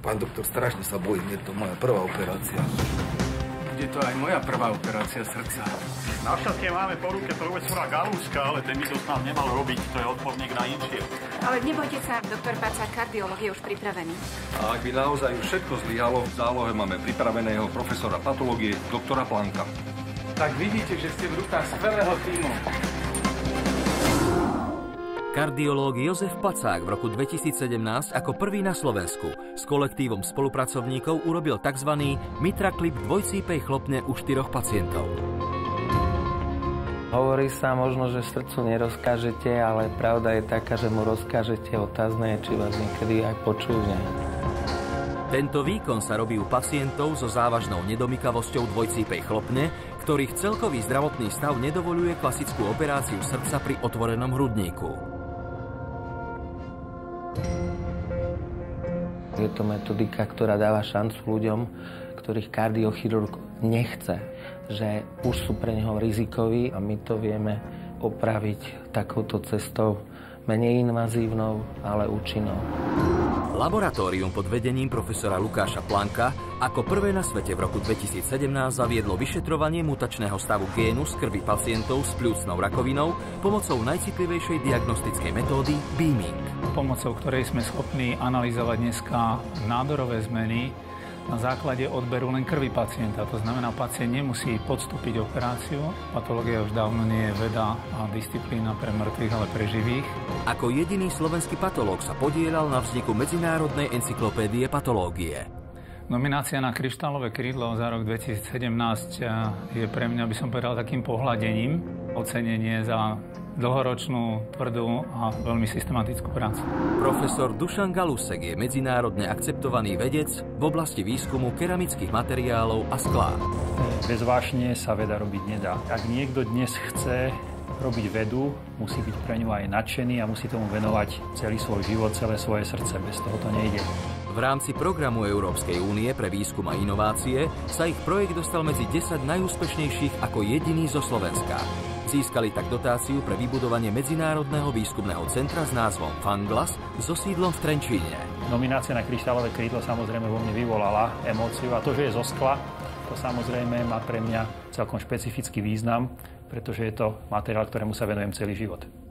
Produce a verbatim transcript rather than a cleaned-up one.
Pán doktor, strašne sa bojím, je to moja prvá operácia. Je to aj moja prvá operácia srdca. Našťastie máme po ruke profesora Galúska, ale ten by to s nám nemal robiť, to je odborník na inšie. Ale nebojte sa, doktor Pacák, kardiológ je už pripravený. A ak by naozaj už všetko zlyhalo, v zálohe máme pripraveného profesora patológie, doktora Planka. Tak vidíte, že ste v rukách skvelého tímu. Kardiológ Jozef Pacák v roku dvetisícsedemnásť ako prvý na Slovensku s kolektívom spolupracovníkov urobil tzv. Mitraklip dvojcípej chlopne u štyroch pacientov. Hovorí sa možno, že srdcu nerozkážete, ale pravda je taká, že mu rozkážete. Otázne je, či vás niekedy aj počúvne. Tento výkon sa robí u pacientov so závažnou nedomykavosťou dvojcípej chlopne, ktorých celkový zdravotný stav nedovoľuje klasickú operáciu srdca pri otvorenom hrudníku. Je to metodika, ktorá dáva šancu ľuďom, ktorých kardiochirurg nechce, že už sú pre neho rizikoví a my to vieme opraviť takouto cestou, menej invazívnou, ale účinnou. Laboratórium pod vedením profesora Lukáša Planka ako prvé na svete v roku dvetisícsedemnásť zaviedlo vyšetrovanie mutačného stavu génu z krvi pacientov s pľúcnou rakovinou pomocou najcitlivejšej diagnostickej metódy beaming. Pomocou ktorej sme schopní analyzovať dneska nádorové zmeny na základe odberu len krvi pacienta. To znamená, pacient nemusí podstúpiť operáciu. Patológia už dávno nie je veda a disciplína pre mŕtvych, ale pre živých. Ako jediný slovenský patológ sa podieľal na vzniku Medzinárodnej encyklopédie patológie. Nominácia na kryštálové krídlo za rok dvetisícsedemnásť je pre mňa, by som povedal, takým pohľadením. Ocenenie za dlhoročnú, tvrdú a veľmi systematickú prácu. Profesor Dušan Galusek je medzinárodne akceptovaný vedec v oblasti výskumu keramických materiálov a sklá. Bez vášne sa veda robiť nedá. Ak niekto dnes chce robiť vedu, musí byť pre ňu aj nadšený a musí tomu venovať celý svoj život, celé svoje srdce. Bez toho to nejde. V rámci programu Európskej únie pre výskum a inovácie sa ich projekt dostal medzi desať najúspešnejších ako jediný zo Slovenska. Získali tak dotáciu pre vybudovanie medzinárodného výskumného centra s názvom Fanglas so sídlom v Trenčíne. Nominácia na kryštálové krídlo samozrejme vo mne vyvolala emóciu a to, že je zo skla, to samozrejme má pre mňa celkom špecifický význam, pretože je to materiál, ktorému sa venujem celý život.